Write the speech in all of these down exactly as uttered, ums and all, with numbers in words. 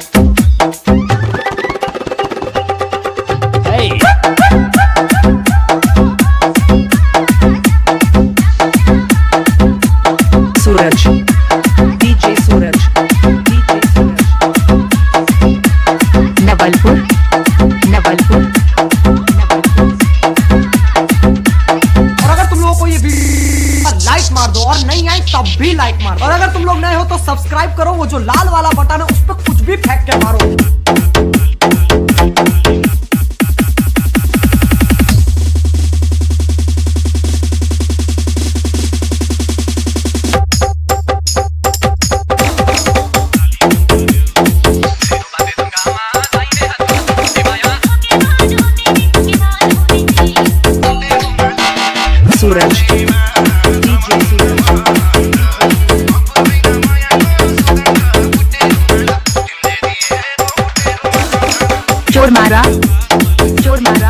सूरज DJ Suraj DJ Suraj Nawalpur Nawalpur Nawalpur. और अगर तुम लोगों को ये वीडियो लाइक मार दो और नहीं आई तब भी लाइक मार दो। और अगर तुम लोग नए हो तो सब्सक्राइब करो, वो जो लाल वाला बटन है उस पर कुछ भी फेंक के मारो। Suraj DJ Suraj Chormara Chormara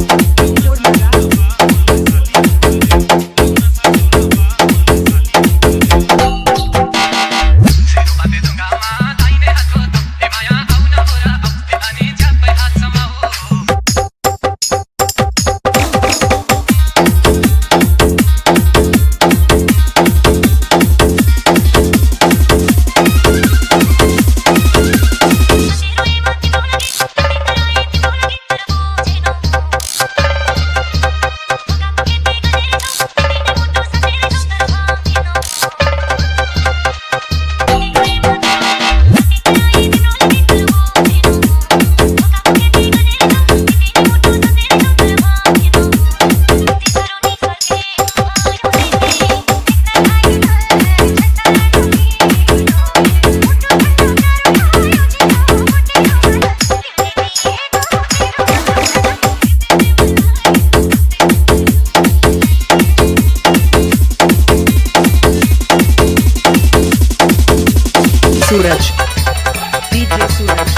Suraj DJ Suraj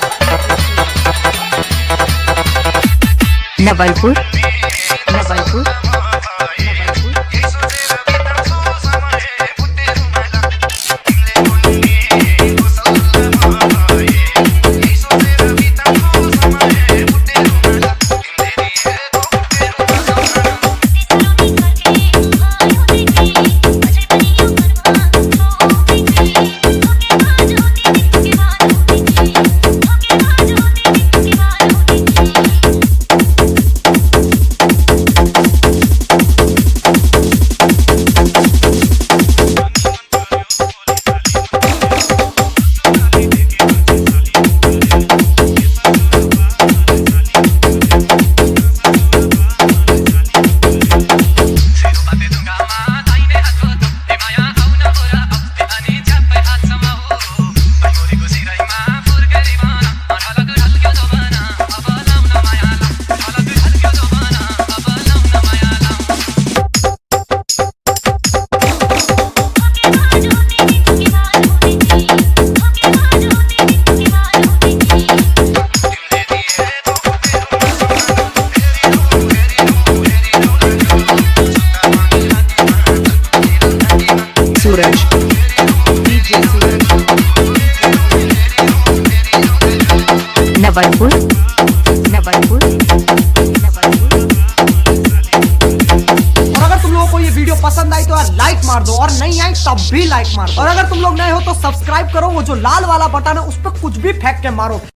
Nawalpur Nawalpur Suraj DJ Suraj Nawalpur Nawalpur Nawalpur. और अगर तुम लोगों को ये वीडियो पसंद आई तो यार लाइक मार दो, और नहीं आई तब भी लाइक मार दो। और अगर तुम लोग नए हो तो सब्सक्राइब करो, वो जो लाल वाला बटन है उस पर कुछ भी फेंक के मारो।